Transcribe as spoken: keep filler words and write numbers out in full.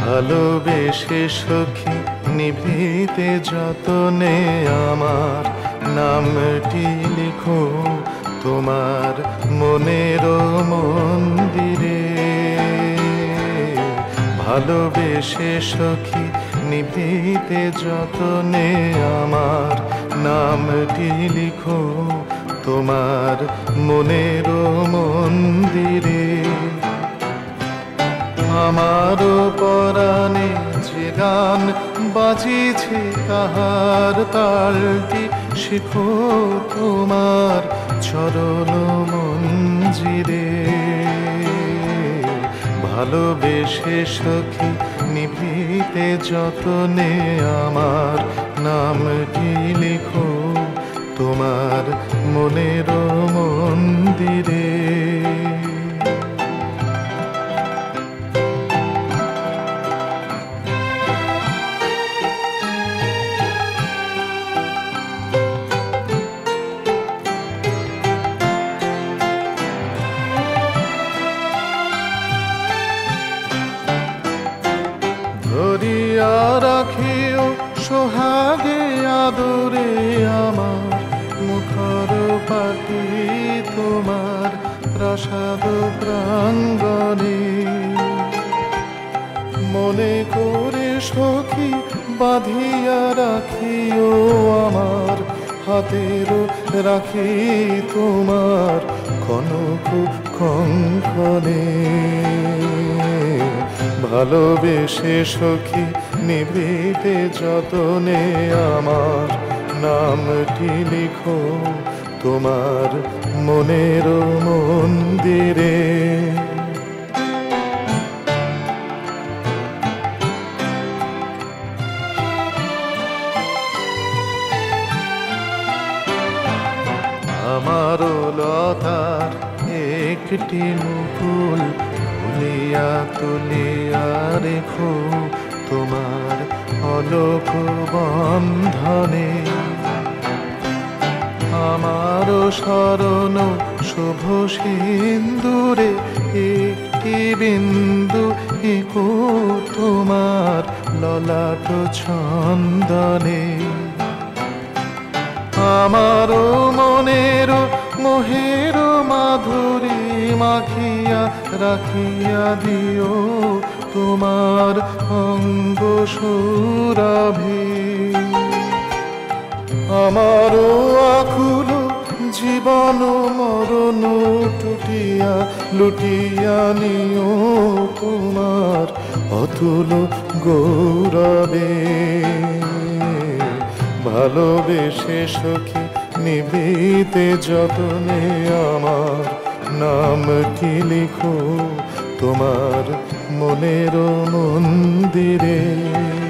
ভালোবেসে সখী নিভৃতে যতনে আমার নামটি লিখো তোমার মনের মন্দিরে। ভালোবেসে সখী নিভৃতে যতনে আমার নামটি লিখো তোমার মনের মন্দিরে। আমার পরাণে যে গান বাজিছে তাহার তালটি শিখো তোমার চরণ মঞ্জিরে। ভালোবেসে সখী নিভৃতে যতনে আমার নামটি লিখো তোমার মনের মন্দিরে। ধরিয়া রাখিও সোহাগে আদরে আমার মুখর পাখি তোমার প্রাসাদ প্রাঙ্গণে। মনে করে সখী বাঁধিয়া রাখিও আমার হাতের রাখি তোমার কনক কঙ্কণে। ভালোবেসে সখী নিভৃতে যতনে আমার নামটি লিখো তোমার মনের মন্দিরে। আমার লতার একটি মুকুল তুলিয়া তুলিয়া রেখো তোমার অলোক বন্ধনে। আমার শরণ শুভ সিন্দুরে একটি বিন্দু এঁকো তোমার ললাট ছন্দনে। আমার মনের মোহের মাধুরী মাখিয়া রাখিয়া দিও তোমার অঙ্গ সুরভি। আমার আকুল জীবন মরণ টুটিয়া লুটিয়া নিও তোমার অতুল গৌরবে। ভালোবেসে সখী নিভৃতে যতনে আমার নামটি লিখো তোমার মনের মন্দিরে।